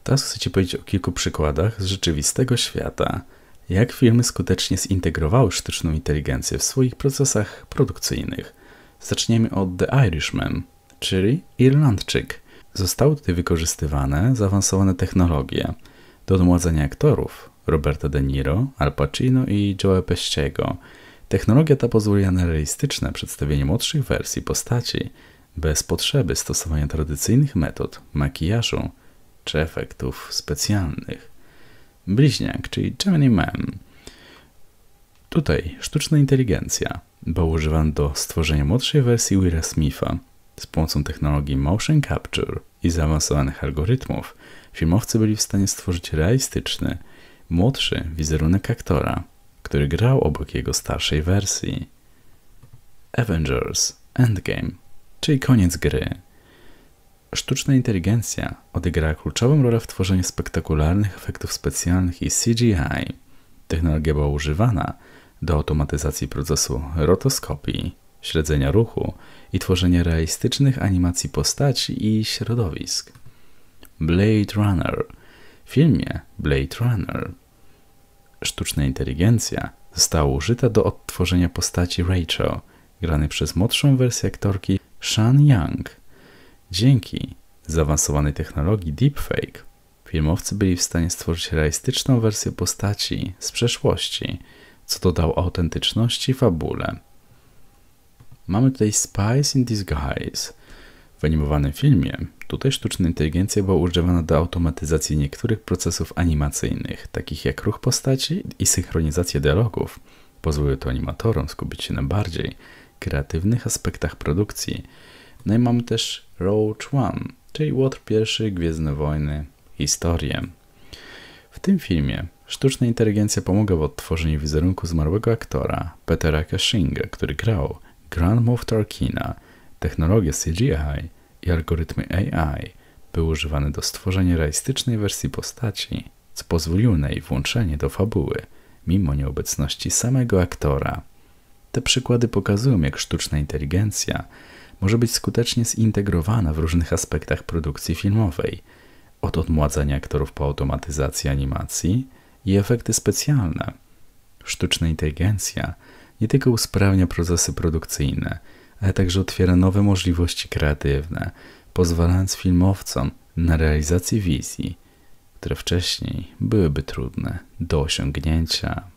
Teraz chcę Ci powiedzieć o kilku przykładach z rzeczywistego świata, jak firmy skutecznie zintegrowały sztuczną inteligencję w swoich procesach produkcyjnych. Zaczniemy od The Irishman, czyli Irlandczyk. Zostały tutaj wykorzystywane zaawansowane technologie do odmładzania aktorów Roberta De Niro, Al Pacino i Joe Pesciego. Technologia ta pozwoliła na realistyczne przedstawienie młodszych wersji postaci bez potrzeby stosowania tradycyjnych metod makijażu czy efektów specjalnych. Bliźniak, czyli Gemini Man. Tutaj sztuczna inteligencja była używana do stworzenia młodszej wersji Willa Smitha. Z pomocą technologii motion capture i zaawansowanych algorytmów filmowcy byli w stanie stworzyć realistyczny, młodszy wizerunek aktora, który grał obok jego starszej wersji. Avengers Endgame, czyli koniec gry. Sztuczna inteligencja odegrała kluczową rolę w tworzeniu spektakularnych efektów specjalnych i CGI. Technologia była używana do automatyzacji procesu rotoskopii, śledzenia ruchu i tworzenia realistycznych animacji postaci i środowisk. Blade Runner. W filmie Blade Runner sztuczna inteligencja została użyta do odtworzenia postaci Rachel, granej przez młodszą wersję aktorki Sean Young. Dzięki zaawansowanej technologii deepfake filmowcy byli w stanie stworzyć realistyczną wersję postaci z przeszłości, co dodało autentyczności fabule. Mamy tutaj Spies in Disguise. W animowanym filmie tutaj sztuczna inteligencja była używana do automatyzacji niektórych procesów animacyjnych, takich jak ruch postaci i synchronizacja dialogów. Pozwoliło to animatorom skupić się na bardziej kreatywnych aspektach produkcji. No i mamy też Rogue One, czyli Łotr I, Gwiezdne Wojny, historię. W tym filmie sztuczna inteligencja pomogła w odtworzeniu wizerunku zmarłego aktora Petera Cushinga, który grał Grand Moff Tarkina. Technologie CGI i algorytmy AI były używane do stworzenia realistycznej wersji postaci, co pozwoliło na jej włączenie do fabuły, mimo nieobecności samego aktora. Te przykłady pokazują, jak sztuczna inteligencja może być skutecznie zintegrowana w różnych aspektach produkcji filmowej, od odmładzania aktorów po automatyzację animacji i efekty specjalne. Sztuczna inteligencja nie tylko usprawnia procesy produkcyjne, ale także otwiera nowe możliwości kreatywne, pozwalając filmowcom na realizację wizji, które wcześniej byłyby trudne do osiągnięcia.